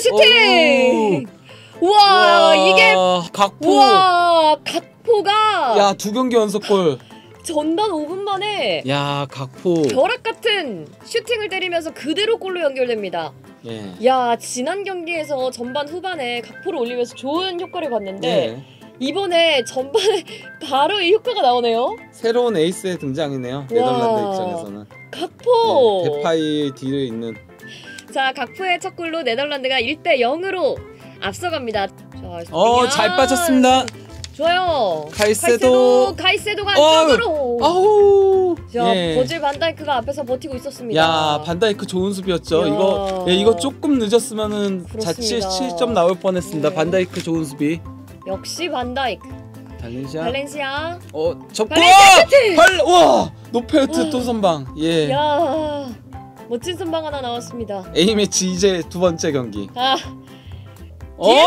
슈팅! 우와, 이게 각포. 우와, 각포가 야, 2경기 연속골. 전반 5분 만에 야, 각포. 벼락 같은 슈팅을 때리면서 그대로 골로 연결됩니다. 예. 야, 지난 경기에서 전반 후반에 각포를 올리면서 좋은 효과를 봤는데 예. 이번에 전반에 바로 이 효과가 나오네요. 새로운 에이스의 등장이네요. 네덜란드 입장에서는. 각포. 대파이 뒤에 있는. 자, 각포의 첫 골로 네덜란드가 1대0으로 앞서갑니다. 자, 잘 빠졌습니다. 좋아요. 카이세도가 안쪽으로. 아우. 자, 버질 반다이크가 앞에서 버티고 있었습니다. 야, 반다이크 좋은 수비였죠. 이거 조금 늦었으면은 그렇습니다. 자칫 실점 나올 뻔했습니다. 네. 반다이크 좋은 수비. 역시 반다이크. 발렌시아. 접고. 발렌시아 와, 노페르트 또 선방. 예. 야, 멋진 선방 하나 나왔습니다. A 매치 이제 2번째 경기. 뒤에서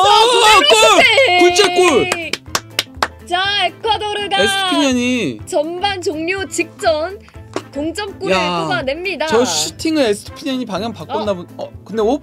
굴제골. 자, 에콰도르가 에스투피녜이 전반 종료 직전 동점골을 뽑아냅니다. 저 슈팅을 에스투피녜이 방향 바꿨나 보. 근데 옵?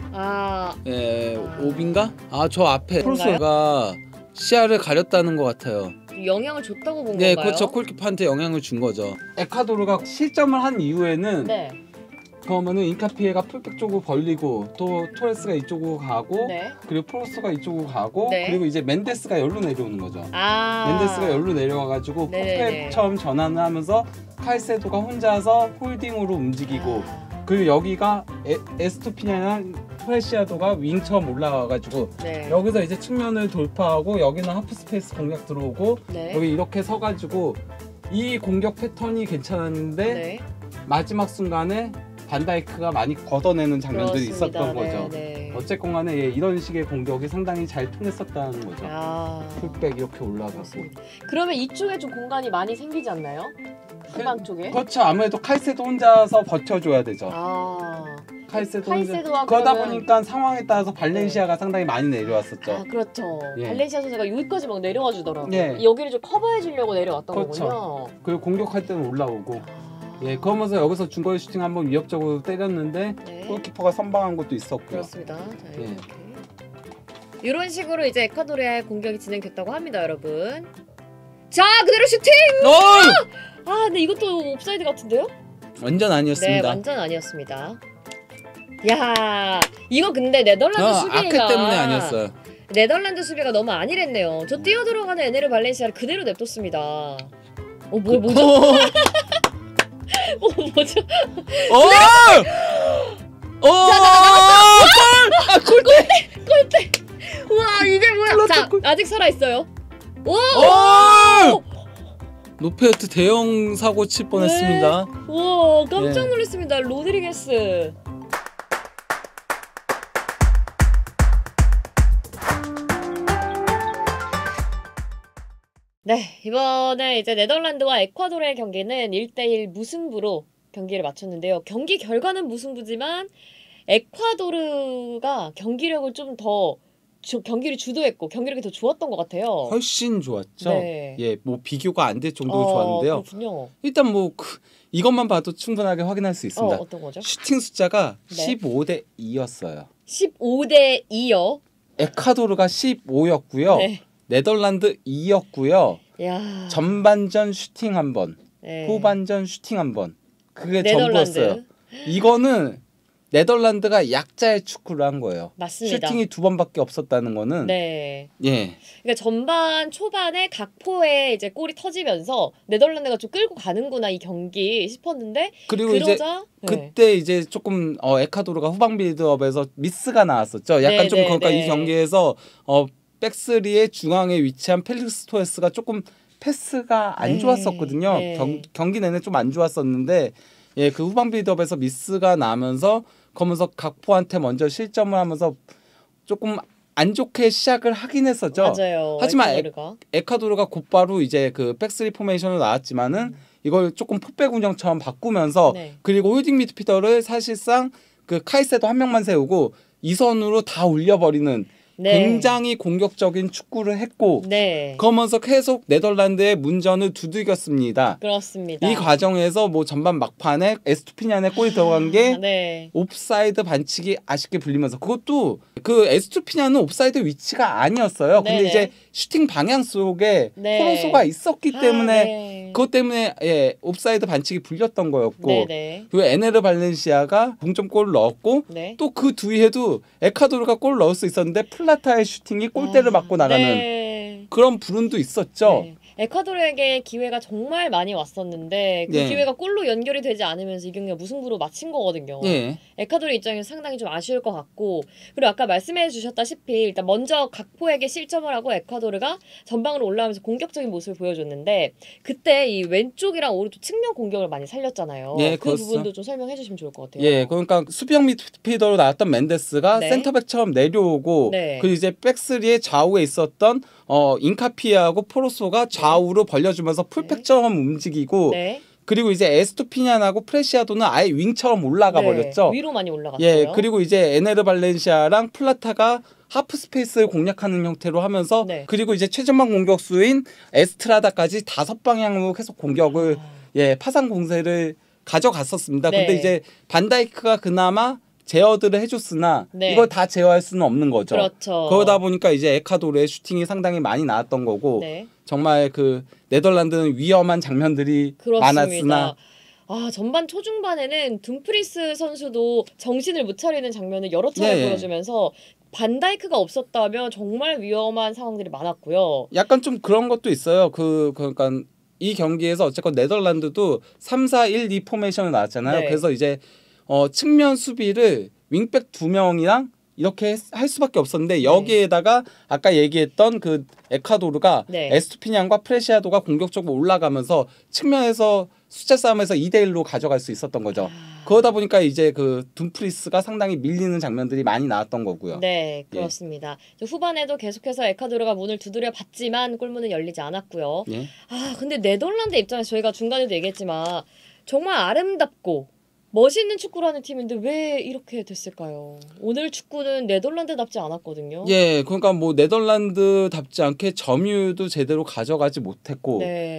옵인가? 저 앞에 프로스가 시야를 가렸다는 것 같아요. 영향을 줬다고 본 건가요? 건가요? 그렇죠. 골키퍼한테 영향을 준 거죠. 에콰도르가 실점을 한 이후에는 그러면은 인카피에가 풀백 쪽으로 벌리고 또 토레스가 이쪽으로 가고 그리고 프로스가 이쪽으로 가고 그리고 이제 멘데스가 열로 내려오는 거죠. 멘데스가 열로 내려와가지고 풀백처럼 전환을 하면서 카이세도가 혼자서 홀딩으로 움직이고 그리고 여기가 에스투피냐랑 프레시아도가 윙처럼 올라와가지고 여기서 이제 측면을 돌파하고 여기는 하프 스페이스 공략 들어오고 여기 이렇게 서가지고 이 공격 패턴이 괜찮았는데 마지막 순간에 반다이크가 많이 걷어내는 장면들이 있었던 거죠. 어쨌건 간에 이런 식의 공격이 상당히 잘 통했었다는 거죠. 풀백 이렇게 올라가고. 그러면 이쪽에 좀 공간이 많이 생기지 않나요? 후방 쪽에? 그렇죠. 아무래도 카이세도 혼자서 버텨줘야 되죠. 카이세도와 그러다 보니까 상황에 따라서 발렌시아가 상당히 많이 내려왔었죠. 그렇죠. 발렌시아 선수가 여기까지 막 내려와 주더라고요. 여기를 좀 커버해 주려고 내려왔던 거군요. 그리고 공격할 때는 올라오고. 그러면서 여기서 중거리 슈팅 한번 위협적으로 때렸는데 골키퍼가 선방한 것도 있었고요. 그렇습니다. 자, 이렇게. 이런 식으로 이제 에콰도르의 공격이 진행됐다고 합니다, 여러분. 자, 그대로 슈팅! 근데 이것도 옵사이드 같은데요? 완전 아니었습니다. 네, 완전 아니었습니다. 야, 이거 근데 네덜란드 수비가 아크 때문에 아니었어요. 네덜란드 수비가 너무 안일했네요. 저 뛰어들어가는 에네르 발렌시아를 그대로 냅뒀습니다. 뭐죠? 뭐죠? 골대! 우와, 이게 뭐야? 자, 아직 살아있어요. 노페르트 대형 사고 칠 뻔했습니다. 우와, 깜짝 놀랐습니다. 로드리게스. 이번에 이제 네덜란드와 에콰도르의 경기는 1대1 무승부로 경기를 마쳤는데요. 경기 결과는 무승부지만 에콰도르가 경기력을 좀 더 경기를 주도했고 경기력이 더 좋았던 것 같아요. 훨씬 좋았죠. 뭐 비교가 안 될 정도로 좋았는데요. 그렇군요. 일단 이것만 봐도 충분하게 확인할 수 있습니다. 어떤 거죠? 슈팅 숫자가 15대 2였어요. 15대 2요? 에콰도르가 15였고요. 네덜란드 2였고요. 전반전 슈팅 한 번, 후반전 슈팅 한 번. 그게 전부였어요. 이거는 네덜란드가 약자의 축구를 한 거예요. 맞습니다. 슈팅이 2번밖에 없었다는 거는. 그러니까 전반 초반에 각포에 이제 골이 터지면서 네덜란드가 좀 끌고 가는구나 이 경기 싶었는데 그리고 이제 그때 이제 조금 에콰도르가 후방 빌드업에서 미스가 나왔었죠. 약간 좀 그러니까 이 경기에서 백스리의 중앙에 위치한 펠릭스 토레스가 조금 패스가 안 좋았었거든요. 경기 내내 좀 안 좋았었는데 그 후방 빌드업에서 미스가 나면서 그러면서 각포한테 먼저 실점을 하면서 조금 안 좋게 시작을 하긴 했었죠. 맞아요. 하지만 에콰도르가 곧바로 이제 그 백스리 포메이션으로 나왔지만은 이걸 조금 포백 운영처럼 바꾸면서 그리고 홀딩 미드필더를 사실상 그 카이세도 한 명만 세우고 2선으로 다 올려버리는 굉장히 공격적인 축구를 했고 그러면서 계속 네덜란드의 문전을 두들겼습니다. 그렇습니다. 이 과정에서 뭐 전반 막판에 에스투피런의 골이 들어간 게 옵사이드 반칙이 아쉽게 불리면서 그것도 그 에스투피런은 옵사이드 위치가 아니었어요. 근데 이제 슈팅 방향 속에 포로소가 있었기 때문에 그것 때문에 옵사이드 반칙이 불렸던 거였고 그리고 에네르 발렌시아가 동점골을 넣었고 또 그 뒤에도 에콰도르가 골을 넣을 수 있었는데 플라타의 슈팅이 골대를 맞고 나가는 그런 불운도 있었죠. 에콰도르에게 기회가 정말 많이 왔었는데 그 기회가 골로 연결이 되지 않으면서 이 경기가 무승부로 마친 거거든요. 에콰도르 입장에서 상당히 좀 아쉬울 것 같고 그리고 아까 말씀해 주셨다시피 일단 먼저 각포에게 실점을 하고 에콰도르가 전방으로 올라오면서 공격적인 모습을 보여줬는데 그때 이 왼쪽이랑 오른쪽 측면 공격을 많이 살렸잖아요. 그 부분도 좀 설명해 주시면 좋을 것 같아요. 그러니까 수비형 미드필더로 나왔던 맨데스가 센터백처럼 내려오고 그리고 이제 백스리의 좌우에 있었던 인카피에하고 포로소가 좌우로 벌려주면서 풀백처럼 움직이고 그리고 이제 에스투피런하고 프레시아도는 아예 윙처럼 올라가 버렸죠. 위로 많이 올라갔어요. 그리고 이제 에네르 발렌시아랑 플라타가 하프 스페이스를 공략하는 형태로 하면서 그리고 이제 최전방 공격수인 에스트라다까지 5방향으로 계속 공격을 파상 공세를 가져갔었습니다. 근데 이제 반다이크가 그나마 제어들을 해줬으나 이걸 다 제어할 수는 없는 거죠. 그러다 보니까 이제 에콰도르의 슈팅이 상당히 많이 나왔던 거고 정말 그 네덜란드는 위험한 장면들이 많았으나 전반 초중반에는 둠프리스 선수도 정신을 못 차리는 장면을 여러 차례 보여주면서 반다이크가 없었다면 정말 위험한 상황들이 많았고요. 약간 좀 그런 것도 있어요. 그러니까 이 경기에서 어쨌건 네덜란드도 3-4-1-2 포메이션을 나왔잖아요. 그래서 이제 측면 수비를 윙백 2명이랑 이렇게 할 수밖에 없었는데 여기에다가 아까 얘기했던 그 에콰도르가 에스투피런과 프레시아도가 공격적으로 올라가면서 측면에서 숫자 싸움에서 2대1로 가져갈 수 있었던 거죠. 그러다 보니까 이제 그 둠프리스가 상당히 밀리는 장면들이 많이 나왔던 거고요. 네, 그렇습니다. 후반에도 계속해서 에콰도르가 문을 두드려 봤지만 골문은 열리지 않았고요. 근데 네덜란드 입장에서 저희가 중간에도 얘기했지만 정말 아름답고 멋있는 축구를 하는 팀인데 왜 이렇게 됐을까요? 오늘 축구는 네덜란드답지 않았거든요. 그러니까 뭐 네덜란드답지 않게 점유도 제대로 가져가지 못했고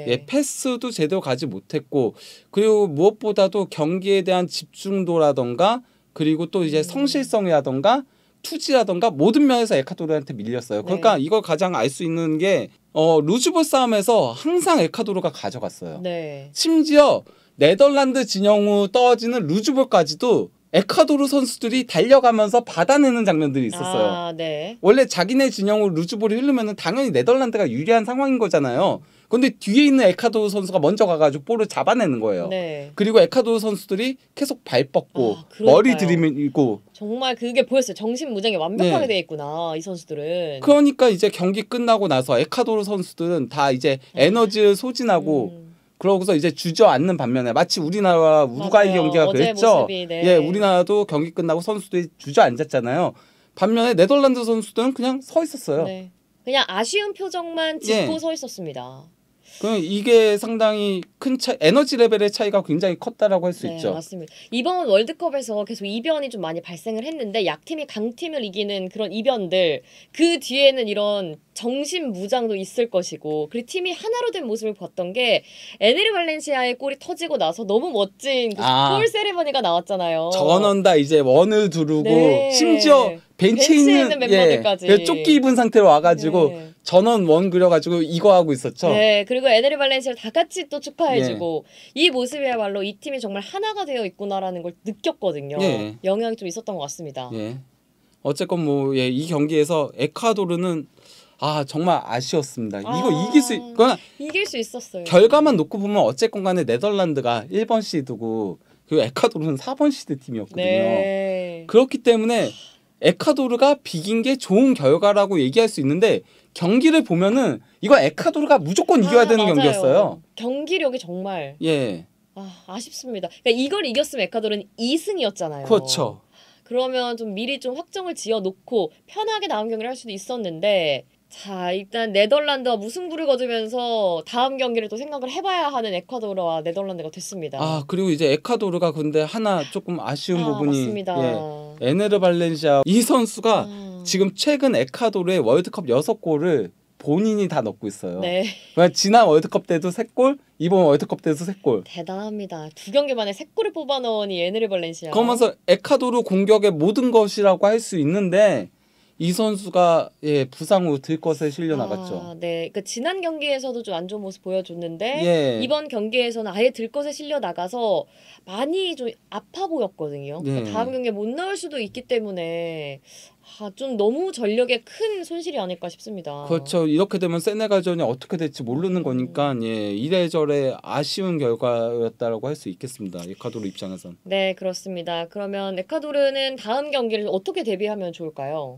패스도 제대로 가지 못했고 그리고 무엇보다도 경기에 대한 집중도라던가 그리고 또 이제 성실성이라던가 투지라던가 모든 면에서 에콰도르한테 밀렸어요. 그러니까 이걸 가장 알 수 있는 게 루즈볼 싸움에서 항상 에콰도르가 가져갔어요. 심지어 네덜란드 진영으로 떨어지는 루즈볼까지도 에콰도르 선수들이 달려가면서 받아내는 장면들이 있었어요. 원래 자기네 진영으로 루즈볼이 흐르면 당연히 네덜란드가 유리한 상황인 거잖아요. 근데 뒤에 있는 에콰도르 선수가 먼저 가가지고 볼을 잡아내는 거예요. 그리고 에콰도르 선수들이 계속 발 뻗고 머리 들이밀고 정말 그게 보였어요. 정신무장이 완벽하게 돼 있구나 이 선수들은. 그러니까 이제 경기 끝나고 나서 에콰도르 선수들은 다 이제 에너지를 소진하고 그러고서 이제 주저앉는 반면에 마치 우리나라와 우루과이 경기가 그랬죠. 우리나라도 경기 끝나고 선수들이 주저앉았잖아요. 반면에 네덜란드 선수들은 그냥 서 있었어요. 그냥 아쉬운 표정만 짓고 서 있었습니다. 그럼 이게 상당히 큰 에너지 레벨의 차이가 굉장히 컸다라고 할 수 있죠. 맞습니다. 이번 월드컵에서 계속 이변이 좀 많이 발생을 했는데 약팀이 강팀을 이기는 그런 이변들 그 뒤에는 이런 정신무장도 있을 것이고 그리고 팀이 하나로 된 모습을 봤던 게 에네르 발렌시아의 골이 터지고 나서 너무 멋진 골 세레머니가 나왔잖아요. 전원 다 이제 원을 두르고 심지어 벤치에 있는 멤버들까지 조끼 입은 상태로 와가지고 전원 원 그려가지고 이거 하고 있었죠. 그리고 에네르 발렌시아를 다 같이 또 축하해주고 이 모습이야말로 이 팀이 정말 하나가 되어 있구나라는 걸 느꼈거든요. 영향이 좀 있었던 것 같습니다. 어쨌건 뭐 이 경기에서 에콰도르는 정말 아쉬웠습니다. 이거 이길 수 있었어요. 결과만 놓고 보면 어쨌건 간에 네덜란드가 1번 시드고 그리고 에콰도르는 4번 시드 팀이었거든요. 그렇기 때문에 에콰도르가 비긴 게 좋은 결과라고 얘기할 수 있는데 경기를 보면은 이거 에콰도르가 무조건 이겨야 되는 경기였어요. 경기력이 정말 아쉽습니다. 그러니까 이걸 이겼으면 에콰도르는 2승이었잖아요. 그렇죠. 그러면 좀 미리 좀 확정을 지어놓고 편하게 다음 경기를 할 수도 있었는데 자 일단 네덜란드와 무승부를 거두면서 다음 경기를 또 생각을 해봐야 하는 에콰도르와 네덜란드가 됐습니다. 그리고 이제 에콰도르가 근데 하나 조금 아쉬운 부분이 에네르 발렌시아 이 선수가 지금 최근 에콰도르의 월드컵 6골을 본인이 다 넣고 있어요. 네. 지난 월드컵 때도 3골, 이번 월드컵 때도 3골. 대단합니다. 2경기 만에 3골을 뽑아넣으니 에네르 발렌시아. 그러면서 에콰도르 공격의 모든 것이라고 할 수 있는데 이 선수가 부상으로 들것에 실려 나갔죠. 네, 그 지난 경기에서도 좀 안 좋은 모습 보여줬는데 이번 경기에서는 아예 들것에 실려 나가서 많이 좀 아파 보였거든요. 그러니까 다음 경기에 못 나올 수도 있기 때문에 좀 너무 전력에 큰 손실이 아닐까 싶습니다. 그렇죠. 이렇게 되면 세네갈전이 어떻게 될지 모르는 거니까 이래저래 아쉬운 결과였다라고 할 수 있겠습니다. 에콰도르 입장에선. 네, 그렇습니다. 그러면 에콰도르는 다음 경기를 어떻게 대비하면 좋을까요?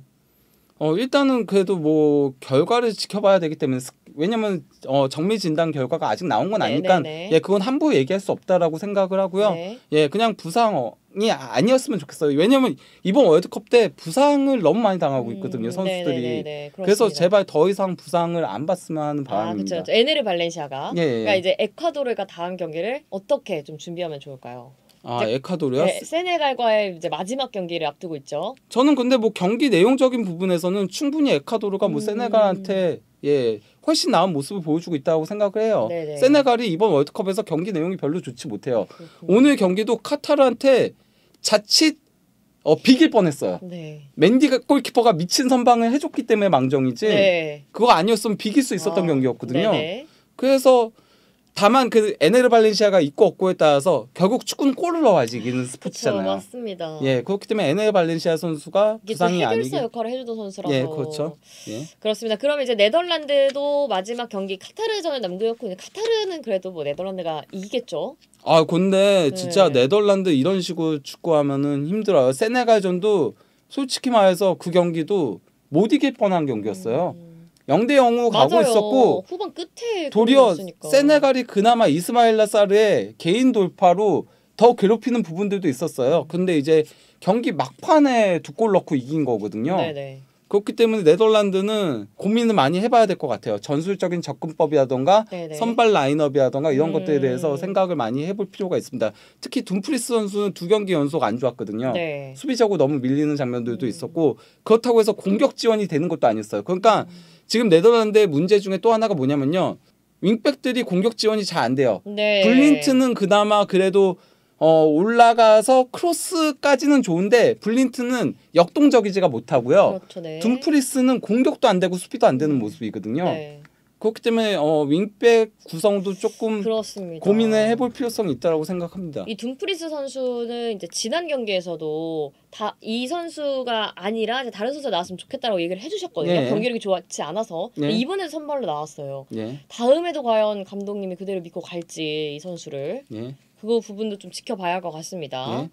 일단은 그래도 뭐 결과를 지켜봐야 되기 때문에 왜냐면 정밀 진단 결과가 아직 나온 건 아니니까 그건 함부로 얘기할 수 없다라고 생각을 하고요. 그냥 부상이 아니었으면 좋겠어요. 왜냐면 이번 월드컵 때 부상을 너무 많이 당하고 있거든요, 선수들이. 그래서 제발 더 이상 부상을 안 봤으면 하는 바람입니다. 그렇죠. 에네르 발렌시아가. 그러니까 이제 에콰도르가 다음 경기를 어떻게 좀 준비하면 좋을까요? 에콰도르요? 네, 세네갈과의 이제 마지막 경기를 앞두고 있죠. 저는 근데 뭐 경기 내용적인 부분에서는 충분히 에콰도르가 뭐 세네갈한테 훨씬 나은 모습을 보여주고 있다고 생각을 해요. 세네갈이 이번 월드컵에서 경기 내용이 별로 좋지 못해요. 오늘 경기도 카타르한테 자칫 비길 뻔했어요. 맨디 골키퍼가 미친 선방을 해줬기 때문에 망정이지 그거 아니었으면 비길 수 있었던 경기였거든요. 그래서 다만 그 에네르 발렌시아가 있고 없고에 따라서 결국 축구는 골을 넣어야지 이기는 스포츠잖아요. 그렇죠, 맞습니다. 그렇기 때문에 에네르 발렌시아 선수가 부상이 아니게 해결사 역할을 해주던 선수라서. 그렇죠. 그렇습니다. 그럼 이제 네덜란드도 마지막 경기 카타르전을 남겨놓고 카타르는 그래도 뭐 네덜란드가 이기겠죠. 근데 진짜 네덜란드 이런 식으로 축구하면은 힘들어요. 세네갈전도 솔직히 말해서 그 경기도 못 이길 뻔한 경기였어요. 0대0으로 가고 있었고 후반 끝에 도리어 세네갈이 그나마 이스마일라 사르의 개인 돌파로 더 괴롭히는 부분들도 있었어요. 근데 이제 경기 막판에 2골 넣고 이긴 거거든요. 그렇기 때문에 네덜란드는 고민을 많이 해봐야 될 것 같아요. 전술적인 접근법이라던가 선발 라인업이라던가 이런 것들에 대해서 생각을 많이 해볼 필요가 있습니다. 특히 둠프리스 선수는 2경기 연속 안 좋았거든요. 수비적으로 너무 밀리는 장면들도 있었고 그렇다고 해서 공격 지원이 되는 것도 아니었어요. 그러니까 지금 네덜란드의 문제 중에 또 하나가 뭐냐면요. 윙백들이 공격 지원이 잘 안 돼요. 블린트는 그나마 그래도 올라가서 크로스까지는 좋은데 블린트는 역동적이지가 못하고요. 둠프리스는 공격도 안 되고 수비도 안 되는 모습이거든요. 그렇기 때문에 윙백 구성도 조금 고민을 해볼 필요성이 있다고 생각합니다. 이 둠프리스 선수는 이제 지난 경기에서도 이 선수가 아니라 이제 다른 선수가 나왔으면 좋겠다라고 얘기를 해주셨거든요. 경기력이 좋지 않아서 이번에도 선발로 나왔어요. 다음에도 과연 감독님이 그대로 믿고 갈지 이 선수를 그 부분도 좀 지켜봐야 할 것 같습니다.